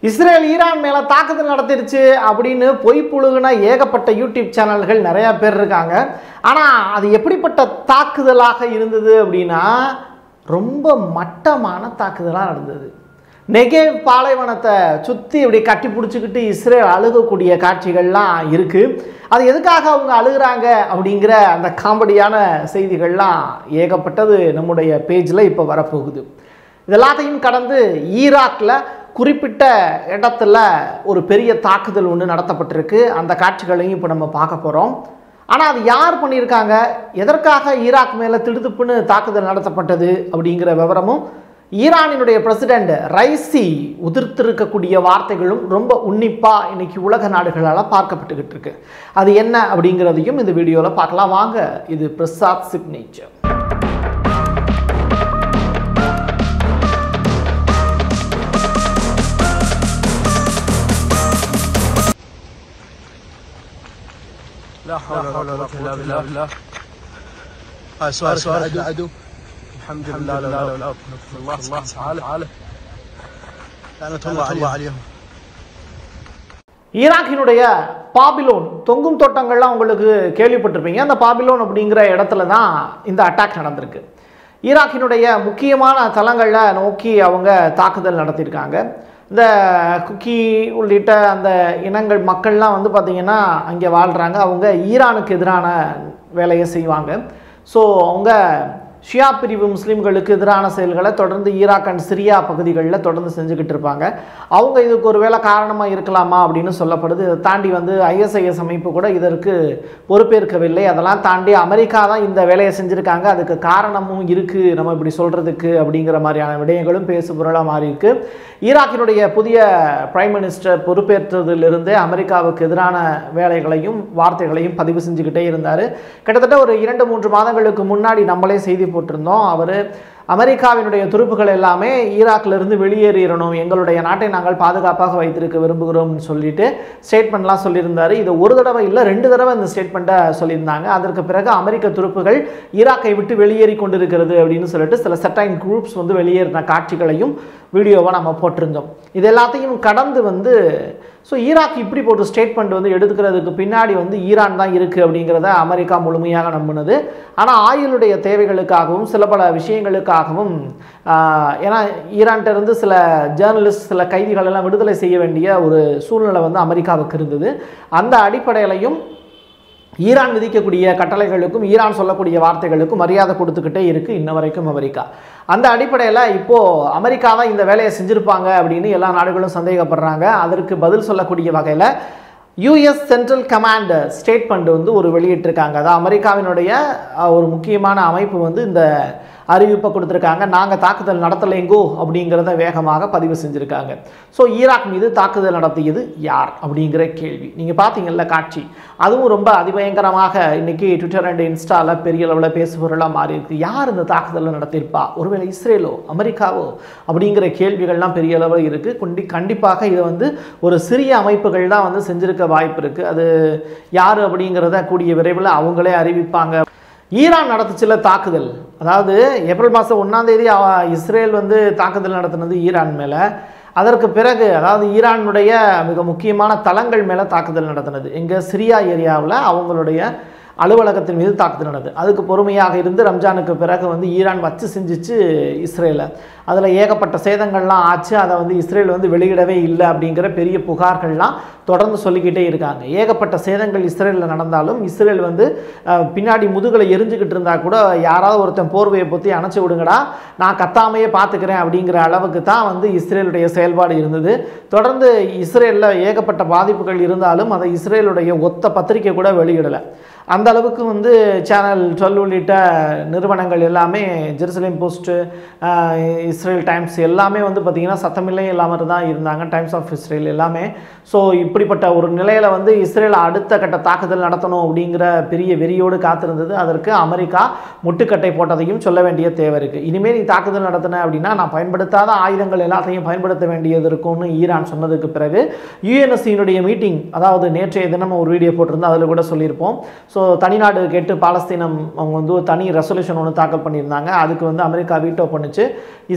Israel Iran மேலே தாக்குதல் நடத்திருச்சு அப்படின்னு பொய் புழுகுன ஏகப்பட்ட யூடியூப் சேனல்கள் நிறையா பேர் இருக்காங்க. ஆனால் அது எப்படிப்பட்ட தாக்குதலாக இருந்தது அப்படின்னா ரொம்ப மட்டமான தாக்குதலாக நடந்தது. நெகேவ் பாலைவனத்தை சுற்றி இப்படி கட்டி பிடிச்சிக்கிட்டு இஸ்ரேல் அழுகக்கூடிய காட்சிகள்லாம் இருக்குது. அது எதுக்காக அவங்க அழுகிறாங்க அப்படிங்கிற அந்த காமெடியான செய்திகள்லாம் ஏகப்பட்டது நம்முடைய பேஜில் இப்போ வரப்போகுது. இதெல்லாத்தையும் கடந்து ஈராக்கில் குறிப்பிட்ட இடத்துல ஒரு பெரிய தாக்குதல் ஒன்று நடத்தப்பட்டிருக்கு. அந்த காட்சிகளையும் இப்போ நம்ம பார்க்க போகிறோம். ஆனால் அது யார் பண்ணியிருக்காங்க, எதற்காக ஈராக் மேலே திடுதுப்புன்னு தாக்குதல் நடத்தப்பட்டது அப்படிங்கிற விவரமும், ஈரானினுடைய பிரசிடெண்ட் ரைசி உதிர்த்திருக்கக்கூடிய வார்த்தைகளும் ரொம்ப உன்னிப்பாக இன்னைக்கு உலக நாடுகளால் பார்க்கப்பட்டுக்கிட்டு இருக்கு. அது என்ன அப்படிங்கிறதையும் இந்த வீடியோவில் பார்க்கலாம். வாங்க, இது பிரசாத் சிக்னேச்சர். لا حول ولا قوة إلا بالله. هاي سؤال عدو. الحمد لله لا لا الله تعالى لعنة الله عليهم. ஈராக்கினுடைய பாபிலோன் தொங்கும் தோட்டங்கள்லாம் உங்களுக்கு கேள்விப்பட்டிருப்பீங்க. அந்த பாபிலோன் அப்படிங்கிற இடத்துல தான் இந்த அட்டாக் நடந்திருக்கு. ஈராக்கினுடைய முக்கியமான தளங்களில் நோக்கி அவங்க தாக்குதல் நடத்தியிருக்காங்க. இந்த குக்கி உள்ளிட்ட அந்த இனங்கள் மக்கள்லாம் வந்து பார்த்திங்கன்னா அங்கே வாழ்கிறாங்க. அவங்க ஈரானுக்கு எதிரான வேலையை செய்வாங்க. ஸோ அவங்க ஷியா பிரிவு முஸ்லீம்களுக்கு எதிரான செயல்களை தொடர்ந்து ஈராக் அண்ட் சிரியா பகுதிகளில் தொடர்ந்து செஞ்சுக்கிட்டு இருப்பாங்க. அவங்க இதுக்கு ஒரு வேளை காரணமாக இருக்கலாமா அப்படின்னு சொல்லப்படுது. இதை தாண்டி வந்து ISIS அமைப்பு கூட இதற்கு பொறுப்பேற்கவில்லை. அதெல்லாம் தாண்டி அமெரிக்கா தான் இந்த வேலையை செஞ்சுருக்காங்க, அதுக்கு காரணமும் இருக்குது நம்ம இப்படி சொல்கிறதுக்கு அப்படிங்கிற மாதிரியான விடயங்களும் பேசுபொருளாக மாறி இருக்கு. ஈராக்கினுடைய புதிய பிரைம் மினிஸ்டர் பொறுப்பேற்றதிலிருந்தே அமெரிக்காவுக்கு எதிரான வேலைகளையும் வார்த்தைகளையும் பதிவு செஞ்சுக்கிட்டே இருந்தார். கிட்டத்தட்ட ஒரு 2-3 மாதங்களுக்கு முன்னாடி நம்மளே செய்தி போட்டிருந்தோம். அவர் அமெரிக்காவினுடைய துருப்புகள் எல்லாமே ஈராக்கிலிருந்து வெளியேறிடணும், எங்களுடைய நாட்டை நாங்கள் பாதுகாப்பாக வைத்திருக்க விரும்புகிறோம்னு சொல்லிட்டு ஸ்டேட்மெண்ட்லாம் சொல்லியிருந்தார். இது ஒரு தடவை இல்லை 2 தடவை இந்த ஸ்டேட்மெண்ட்டை சொல்லியிருந்தாங்க. அதற்கு பிறகு அமெரிக்க துருப்புகள் ஈராக்கை விட்டு வெளியேறி கொண்டிருக்கிறது அப்படின்னு சொல்லிட்டு சில சர்டைன் குரூப்ஸ் வந்து வெளியேறின காட்சிகளையும் வீடியோவை நம்ம போட்டிருந்தோம். இது எல்லாத்தையும் கடந்து வந்து ஈராக் இப்படி போட்டு ஸ்டேட்மெண்ட் வந்து எடுத்துக்கிறதுக்கு பின்னாடி வந்து ஈரான் தான் இருக்குது அப்படிங்கிறத அமெரிக்கா முழுமையாக நம்பினது. ஆனால் ஆயுளுடைய தேவைகளுக்காகவும் சில பல விஷயங்களுக்காகவும், ஏன்னா ஈரான்கிட்ட இருந்து சில ஜேர்னலிஸ்ட் சில கைதிகள் எல்லாம் விடுதலை செய்ய வேண்டிய ஒரு சூழ்நிலை வந்து அமெரிக்காவுக்கு இருந்தது. அந்த அடிப்படையிலையும் ஈரான் விதிக்கக்கூடிய கட்டளைகளுக்கும் ஈரான் சொல்லக்கூடிய வார்த்தைகளுக்கும் மரியாதை கொடுத்துக்கிட்டே இருக்குது இன்ன வரைக்கும் அமெரிக்கா. அந்த அடிப்படையில் இப்போது அமெரிக்கா தான் இந்த வேலையை செஞ்சுருப்பாங்க அப்படின்னு எல்லா நாடுகளும் சந்தேகப்படுறாங்க. அதற்கு பதில் சொல்லக்கூடிய வகையில் US சென்ட்ரல் கமாண்ட் ஸ்டேட்மெண்ட் வந்து ஒரு வெளியிட்டிருக்காங்க. அதாவது அமெரிக்காவினுடைய ஒரு முக்கியமான அமைப்பு வந்து இந்த அறிவிப்பை கொடுத்துருக்காங்க. நாங்கள் தாக்குதல் நடத்தலைங்கோ அப்படிங்கிறத வேகமாக பதிவு செஞ்சுருக்காங்க. ஸோ ஈராக் மீது தாக்குதல் நடத்தியது யார் அப்படிங்கிற கேள்வி நீங்கள் பார்த்தீங்கல்ல காட்சி. அதுவும் ரொம்ப அதிபயங்கரமாக இன்றைக்கி ட்விட்டர் அண்ட் இன்ஸ்டாவில் பெரிய அளவில் பேசுபொருளாக மாறி இருக்குது. யார் இந்த தாக்குதலை நடத்தியிருப்பா, ஒருவேளை இஸ்ரேலோ அமெரிக்காவோ அப்படிங்கிற கேள்விகள்லாம் பெரிய அளவில் இருக்குது. கண்டிப்பாக இதை வந்து ஒரு சிறிய அமைப்புகள் தான் வந்து செஞ்சுருக்க வாய்ப்பு இருக்குது. அது யார் அப்படிங்கிறத கூடிய விரைவில் அவங்களே அறிவிப்பாங்க. ஈரான் நடத்துச்சுல தாக்குதல், அதாவது ஏப்ரல் மாதம் 1ஆம் தேதி இஸ்ரேல் வந்து தாக்குதல் நடத்தினது ஈரான் மேலே. அதற்கு பிறகு அதாவது ஈரானுடைய மிக முக்கியமான தளங்கள் மேலே தாக்குதல் நடத்தினது. எங்கள் சிரியா ஏரியாவில் அவங்களுடைய அலுவலகத்தின் மீது தாக்குதல் நடந்தது. அதுக்கு பொறுமையாக இருந்து ரம்ஜானுக்கு பிறகு வந்து ஈரான் வச்சு செஞ்சிச்சு இஸ்ரேலை. அதில் ஏகப்பட்ட சேதங்கள்லாம் ஆச்சு. அதை வந்து இஸ்ரேல் வந்து வெளியிடவே இல்லை அப்படிங்கிற பெரிய புகார்கள்லாம் தொடர்ந்து சொல்லிக்கிட்டே இருக்காங்க. ஏகப்பட்ட சேதங்கள் இஸ்ரேலில் நடந்தாலும் இஸ்ரேல் வந்து பின்னாடி முதுகலை எரிஞ்சுக்கிட்டு இருந்தால் கூட யாராவது ஒருத்தன் போர்வையை பற்றி அணைச்சி விடுங்கடா, நான் கத்தாமையே பார்த்துக்கிறேன் அப்படிங்கிற அளவுக்கு தான் வந்து இஸ்ரேலுடைய செயல்பாடு இருந்தது. தொடர்ந்து இஸ்ரேலில் ஏகப்பட்ட பாதிப்புகள் இருந்தாலும் அதை இஸ்ரேலுடைய ஒத்த பத்திரிக்கை கூட வெளியிடலை. அந்த அளவுக்கு வந்து சேனல் 12 உள்ளிட்ட நிறுவனங்கள் எல்லாமே, ஜெருசலேம் போஸ்ட்டு, இஸ்ரேல் டைம்ஸ் எல்லாமே வந்து பார்த்திங்கன்னா சத்தமில்லை இல்லாமல் தான் இருந்தாங்க. டைம்ஸ் ஆஃப் இஸ்ரேல் எல்லாமே. ஸோ இப்படிப்பட்ட ஒரு நிலையில் வந்து இஸ்ரேல் அடுத்த கட்ட தாக்குதல் நடத்தணும் அப்படிங்கிற பெரிய வெறியோடு காத்திருந்தது. அதற்கு அமெரிக்கா முட்டுக்கட்டை போட்டதையும் சொல்ல வேண்டிய தேவை இருக்குது. இனிமேல் நீ தாக்குதல் நடத்தின அப்படின்னா நான் பயன்படுத்தாத ஆயுதங்கள் எல்லாத்தையும் பயன்படுத்த வேண்டியது இருக்கும்னு ஈரான் சொன்னதுக்கு பிறகு UNSC-னுடைய மீட்டிங், அதாவது நேற்றைய தினம் ஒரு வீடியோ போட்டிருந்தோம், அதில் கூட சொல்லியிருப்போம். ஸோ தனிநாடு கேட்டு பாலஸ்தீனம் அவங்க வந்து தனி ரெசல்யூஷன் ஒன்று தாக்கல் பண்ணியிருந்தாங்க. அதுக்கு வந்து அமெரிக்கா வீட்டோ பண்ணுச்சு.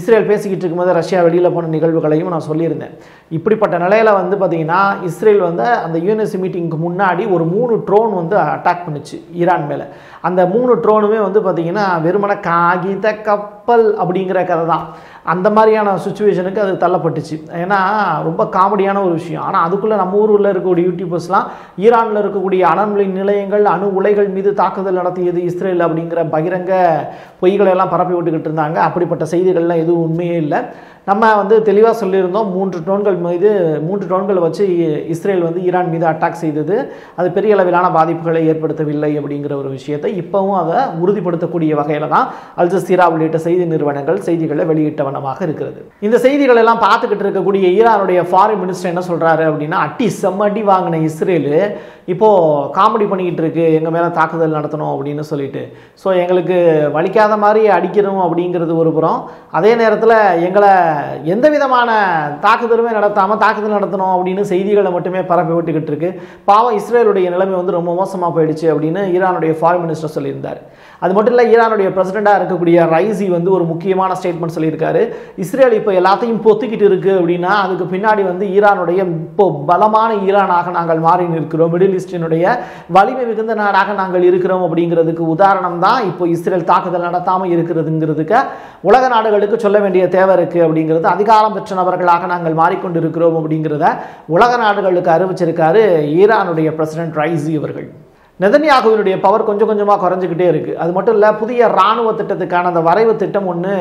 இஸ்ரேல் பேசிக்கிட்டு இருக்கும்போது ரஷ்யா வெளியில் போன நிகழ்வுகளையும் நான் சொல்லியிருந்தேன். இப்படிப்பட்ட நிலையில் வந்து பார்த்திங்கன்னா இஸ்ரேல் வந்து அந்த யூஎன்எஸ்சி மீட்டிங்க்கு முன்னாடி ஒரு 3 ட்ரோன் வந்து அட்டாக் பண்ணிச்சு ஈரான் மேலே. அந்த 3 ட்ரோனுமே வந்து பார்த்திங்கன்னா வெறுமன காகித கப்பல் அப்படிங்கிற கதை தான். அந்த மாதிரியான சுச்சுவேஷனுக்கு அது தள்ளப்பட்டுச்சு. ஏன்னா ரொம்ப காமெடியான ஒரு விஷயம். ஆனால் அதுக்குள்ளே நம்ம ஊரில் இருக்கக்கூடிய யூடியூபர்ஸ்லாம் ஈரானில் இருக்கக்கூடிய அணுமிலை நிலையங்கள், அணு உலைகள் மீது தாக்குதல் நடத்தியது இஸ்ரேல் அப்படிங்கிற பகிரங்க பொய்களை எல்லாம் பரப்பி விட்டுக்கிட்டு இருந்தாங்க. அப்படிப்பட்ட செய்திகள்லாம் எதுவும் உண்மையே இல்லை. நம்ம வந்து தெளிவாக சொல்லியிருந்தோம், 3 ட்ரோன்கள் வச்சு இஸ்ரேல் வந்து ஈரான் மீது அட்டாக் செய்தது. அது பெரிய அளவிலான பாதிப்புகளை ஏற்படுத்தவில்லை அப்படிங்கிற ஒரு விஷயத்தை இப்போவும் அதை உறுதிப்படுத்தக்கூடிய வகையில் தான் அல் ஜசீரா உள்ளிட்ட செய்தி நிறுவனங்கள் செய்திகளை வெளியிட்ட வண்ணமாக இருக்கிறது. இந்த செய்திகள் எல்லாம் பார்த்துக்கிட்டு இருக்கக்கூடிய ஈரானுடைய ஃபாரின் மினிஸ்டர் என்ன சொல்கிறாரு அப்படின்னா, செம்மடி வாங்கின இஸ்ரேல் இப்போது காமெடி பண்ணிக்கிட்டு இருக்கு, எங்கள் மேலே தாக்குதல் நடத்தணும் அப்படின்னு சொல்லிட்டு. ஸோ எங்களுக்கு வலிக்காத மாதிரி அடிக்கணும் அப்படிங்கிறது ஒரு புறம், அதே நேரத்தில் எங்களை எந்த விதமான தாக்குதலுமே நடத்தாமல் தாக்குதல் நடத்தணும் அப்படின்னு செய்திகளை மட்டுமே பரப்பி விட்டுக்கிட்டு இருக்கு. பாவம் இஸ்ரேலுடைய நிலைமை வந்து ரொம்ப மோசமாக போயிடுச்சு அப்படின்னு ஈரானுடைய ஃபாரின் மினிஸ்டர் சொல்லியிருந்தார். அது மட்டும் இல்லை, ஈரானுடைய பிரசிடெண்டாக இருக்கக்கூடிய ரைசி வந்து ஒரு முக்கியமான ஸ்டேட்மெண்ட் சொல்லியிருக்காரு. இஸ்ரேல் இப்போ எல்லாத்தையும் பொத்துக்கிட்டு இருக்கு அப்படின்னா அதுக்கு பின்னாடி வந்து ஈரானுடைய இப்போ பலமான ஈரானாக நாங்கள் மாறி நிற்கிறோம், மிடில் ஈஸ்டினுடைய வலிமை மிகுந்த நாடாக நாங்கள் இருக்கிறோம் அப்படிங்கிறதுக்கு உதாரணம் தான் இப்போ இஸ்ரேல் தாக்குதல் நடத்தாமல் இருக்கிறதுங்கிறதுக்கு உலக நாடுகளுக்கு சொல்ல வேண்டிய தேவை இருக்குது அப்படிங்கிறது. அதிகாரம் பெற்ற நபர்களாக நாங்கள் மாறிக்கொண்டு இருக்கிறோம் அப்படிங்கிறத உலக நாடுகளுக்கு அறிவிச்சிருக்காரு ஈரானுடைய பிரசிடென்ட் ரைசி அவர்கள். நெதன்யாகுவினுடைய பவர் கொஞ்சம் கொஞ்சமாக குறைஞ்சிக்கிட்டே இருக்குது. அது மட்டும் இல்லை, புதிய இராணுவ திட்டத்துக்கான அந்த வரைவு திட்டம் ஒன்று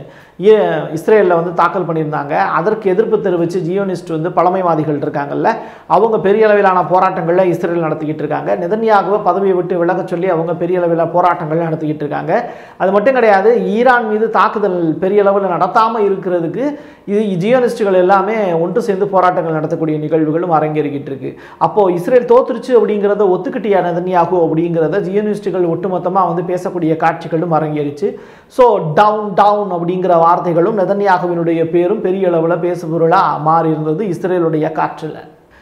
இஸ்ரேலில் வந்து தாக்கல் பண்ணியிருந்தாங்க. அதற்கு எதிர்ப்பு தெரிவித்து ஜியோனிஸ்ட் வந்து பழமைவாதிகள் இருக்காங்கல்ல, அவங்க பெரிய அளவிலான போராட்டங்களில் இஸ்ரேல் நடத்திக்கிட்டு இருக்காங்க. நெதன்யாகுவை பதவியை விட்டு விலக சொல்லி அவங்க பெரிய அளவில் போராட்டங்கள் நடத்திக்கிட்டு இருக்காங்க. அது மட்டும் கிடையாது, ஈரான் மீது தாக்குதல் பெரிய அளவில் நடத்தாமல் இருக்கிறதுக்கு இது ஜியோனிஸ்டுகள் எல்லாமே ஒன்று சேர்ந்து போராட்டங்கள் நடத்தக்கூடிய நிகழ்வுகளும் அரங்கேறிக்கிட்டு இருக்கு. அப்போது இஸ்ரேல் தோத்துருச்சு அப்படிங்கிறத ஒத்துக்கிட்டியா நெதன்யாகு அப்படிங்கிறத ஜியோனிஸ்டுகள் ஒட்டுமொத்தமாக வந்து பேசக்கூடிய காட்சிகளும் அரங்கேறிச்சு. ஸோ டவுன் அப்படிங்கிற வார்த்தைகளும் நெதன்யாகுவினுடைய பேரும் பெரிய அளவில் பேசுபொருளாக மாறி இருந்தது இஸ்ரேலுடைய காற்றில்.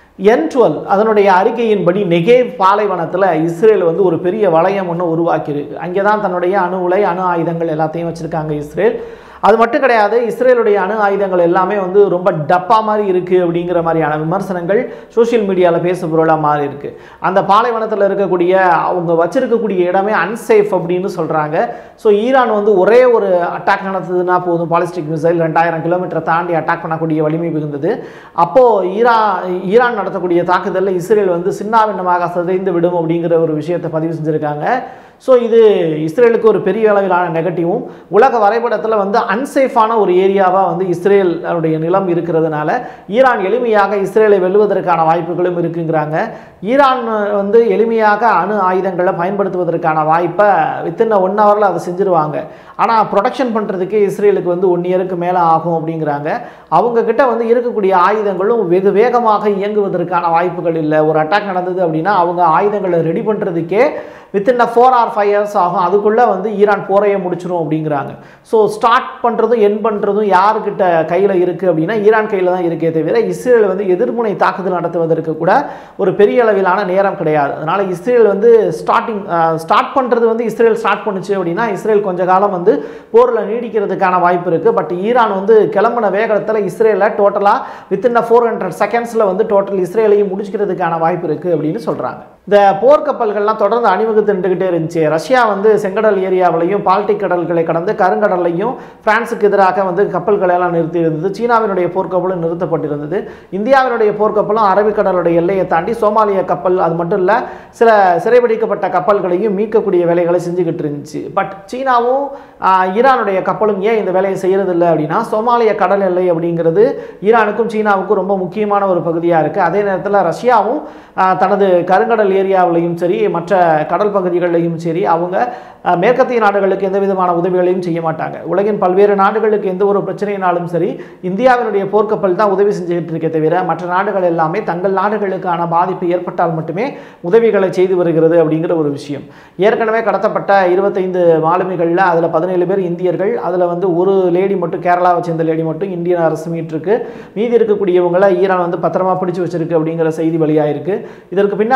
N12 அதனுடைய அறிக்கையின்படி நெகேவ் பாலைவனத்தில் இஸ்ரேல் வந்து ஒரு பெரிய வளையம் ஒன்று உருவாக்கியிருக்கு. அங்கே தான் தன்னுடைய அணு உலை, அணு ஆயுதங்கள் எல்லாத்தையும் வச்சுருக்காங்க இஸ்ரேல். அது மட்டும் கிடையாது, இஸ்ரேலுடைய அணு ஆயுதங்கள் எல்லாமே வந்து ரொம்ப டப்பா மாதிரி இருக்குது அப்படிங்கிற மாதிரியான விமர்சனங்கள் சோஷியல் மீடியாவில் பேச பொருளாக மாறி இருக்குது. அந்த பாலைவனத்தில் இருக்கக்கூடிய அவங்க வச்சிருக்கக்கூடிய இடமே அன்சேஃப் அப்படின்னு சொல்கிறாங்க. ஸோ ஈரான் வந்து ஒரே ஒரு அட்டாக் நடத்துதுன்னா போதும், பாலிஸ்டிக் மிசைல் 2000 கிலோமீட்டரை தாண்டி அட்டாக் பண்ணக்கூடிய வலிமை மிகுந்தது. அப்போது ஈரான் நடத்தக்கூடிய தாக்குதலில் இஸ்ரேல் வந்து சின்னாபின்னமாக சிதைந்து விடும் அப்படிங்கிற ஒரு விஷயத்தை பதிவு செஞ்சுருக்காங்க. ஸோ இது இஸ்ரேலுக்கு ஒரு பெரிய அளவிலான நெகட்டிவும், உலக வரைபடத்தில் வந்து அன்சேஃபான ஒரு ஏரியாவாக வந்து இஸ்ரேலுடைய நிலம் இருக்கிறதுனால ஈரான் எளிமையாக இஸ்ரேலை வெல்லுவதற்கான வாய்ப்புகளும் இருக்குங்கிறாங்க. ஈரான் வந்து எளிமையாக அணு ஆயுதங்களை பயன்படுத்துவதற்கான வாய்ப்பை வித்தின் 1 ஹவரில் அதை செஞ்சுருவாங்க. ஆனால் ப்ரொடக்ஷன் பண்ணுறதுக்கே இஸ்ரேலுக்கு வந்து 1 இயருக்கு மேலே ஆகும் அப்படிங்கிறாங்க. அவங்கக்கிட்ட வந்து இருக்கக்கூடிய ஆயுதங்களும் வெகு வேகமாக இயங்குவதற்கான வாய்ப்புகள் இல்லை. ஒரு அட்டாக் நடந்தது அப்படின்னா அவங்க ஆயுதங்களை ரெடி பண்ணுறதுக்கே வித்தின் 4 or 5 years ஆகும். அதுக்குள்ளே வந்து ஈரான் போரையை முடிச்சிடும் அப்படிங்கிறாங்க. ஸோ ஸ்டார்ட் பண்ணுறதும் என் பண்ணுறதும் யாருக்கிட்ட கையில் இருக்குது அப்படின்னா ஈரான் கையில் தான் இருக்கே தவிர இஸ்ரேல் வந்து எதிர்முனை தாக்குதல் நடத்துவதற்கு கூட ஒரு பெரிய அளவிலான நேரம் கிடையாது. அதனால் இஸ்ரேல் வந்து ஸ்டார்ட் பண்ணுறது வந்து இஸ்ரேல் ஸ்டார்ட் பண்ணுச்சு அப்படின்னா இஸ்ரேல் கொஞ்ச காலம் வந்து போரில் நீடிக்கிறதுக்கான வாய்ப்பு இருக்குது. பட் ஈரான் வந்து கிளம்பின வேகத்தில் இஸ்ரேலை டோட்டலாக வித்தின் 400 secondsல வந்து டோட்டல் இஸ்ரேலையும் முடிச்சுக்கிறதுக்கான வாய்ப்பு இருக்குது அப்படின்னு சொல்கிறாங்க. இந்த போர்க்கப்பல்கள்லாம் தொடர்ந்து அணிவகுத்து நின்றுகிட்டே இருந்துச்சு. ரஷ்யா வந்து செங்கடல் ஏரியாவிலையும் பால்டிக் கடல்களை கடந்து கருங்கடல்லையும் பிரான்ஸுக்கு எதிராக வந்து கப்பல்களை எல்லாம் நிறுத்தி இருந்தது. சீனாவினுடைய போர்க்கப்பலும் நிறுத்தப்பட்டிருந்தது. இந்தியாவினுடைய போர்க்கப்பலும் அரபிக்கடலுடைய எல்லையை தாண்டி சோமாலிய கப்பல், அது மட்டும் இல்லை சில சிறைபிடிக்கப்பட்ட கப்பல்களையும் மீட்கக்கூடிய வேலைகளை செஞ்சுக்கிட்டு இருந்துச்சு. பட் சீனாவும் ஈரானுடைய கப்பலும் ஏன் இந்த வேலையை செய்யறதில்லை அப்படின்னா, சோமாலிய கடல் எல்லை அப்படிங்கிறது ஈரானுக்கும் சீனாவுக்கும் ரொம்ப முக்கியமான ஒரு பகுதியாக இருக்குது. அதே நேரத்தில் ரஷ்யாவும் தனது கருங்கடல் ஏரியாவிலையும் சரி மற்ற கடல் பகுதிகளிலையும் சரி அவங்க மேற்கத்திய நாடுகளுக்கு எந்த விதமான உதவிகளையும் செய்ய மாட்டாங்க. உலகின் பல்வேறு நாடுகளுக்கு எந்த ஒரு பிரச்சனையினாலும் சரி இந்தியாவினுடைய போர்க்கப்பல் தான் உதவி செஞ்சுக்கிட்டு இருக்கே தவிர மற்ற நாடுகள் எல்லாமே தங்கள் நாடுகளுக்கான பாதிப்பு ஏற்பட்டால் மட்டுமே உதவிகளை செய்து வருகிறது அப்படிங்கிற ஒரு விஷயம். ஏற்கனவே கடத்தப்பட்ட 25 மாலுமிகளில் அதில் 17 பேர் இந்தியர்கள். அதில் வந்து ஒரு லேடி மட்டும், கேரளாவை சேர்ந்த லேடி மட்டும் இந்தியன் அரசு மீட்டிருக்கு. மீதி இருக்கக்கூடியவங்களை ஈரான் வந்து பத்திரமா பிடிச்சு வச்சிருக்கு அப்படிங்கிற செய்தி வெளியாயிருக்கு. இதற்கு பின்னாடி இருக்கக்கூடிய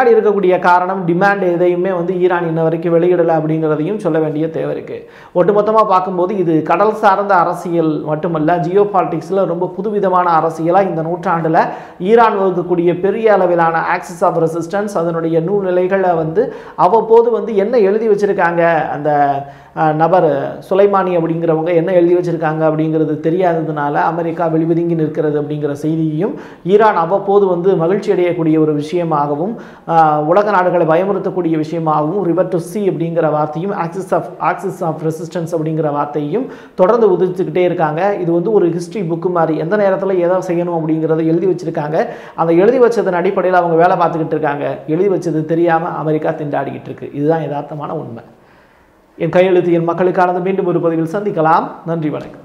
இருக்கக்கூடிய காரணம் டிமாண்ட் எதையுமே வந்து ஈரான் இன்ன வரைக்கும் வெளியிடலை அப்படிங்கிறதையும் சொல்ல வேண்டிய தேவை இருக்குது. ஒட்டுமொத்தமாக பார்க்கும்போது இது கடல் சார்ந்த அரசியல் மட்டுமல்ல, ஜியோ பாலிட்டிக்ஸில் ரொம்ப புதுவிதமான அரசியலாக இந்த நூற்றாண்டில் ஈரான் வகுக்கக்கூடிய பெரிய அளவிலான ஆக்சிஸ் ஆஃப் ரெசிஸ்டன்ஸ், அதனுடைய நூல்நிலைகளை வந்து அவ்வப்போது வந்து என்ன எழுதி வச்சுருக்காங்க அந்த நபர் சுலைமானி அப்படிங்கிறவங்க என்ன எழுதி வச்சுருக்காங்க அப்படிங்கிறது தெரியாததுனால அமெரிக்கா வெளிவதுங்கி நிற்கிறது அப்படிங்கிற செய்தியையும் ஈரான் அவ்வப்போது வந்து மகிழ்ச்சி அடையக்கூடிய ஒரு விஷயமாகவும் உலக நாடுகளை பயமுறுத்தக்கூடிய விஷயமாகவும் ரிவர் டு சி அப்படிங்கிற வார்த்தையும் ஆக்சிஸ் ஆஃப் ரெசிஸ்டன்ஸ் அப்படிங்கிற வார்த்தையும் தொடர்ந்து உதிர்த்துக்கிட்டே இருக்காங்க. இது வந்து ஒரு ஹிஸ்ட்ரி புக்கு மாதிரி எந்த நேரத்தில் எதை செய்யணும் அப்படிங்கிறத எழுதி வச்சுருக்காங்க. அந்த எழுதி வச்சதன் அடிப்படையில் அவங்க வேலை பார்த்துக்கிட்டு இருக்காங்க. எழுதி வச்சது தெரியாமல் அமெரிக்கா திண்டாடிக்கிட்டு இருக்கு. இதுதான் யதார்த்தமான உண்மை. என் கையெழுத்து என் மக்களுக்கானது. மீண்டும் ஒரு பதிவில் சந்திக்கலாம். நன்றி, வணக்கம்.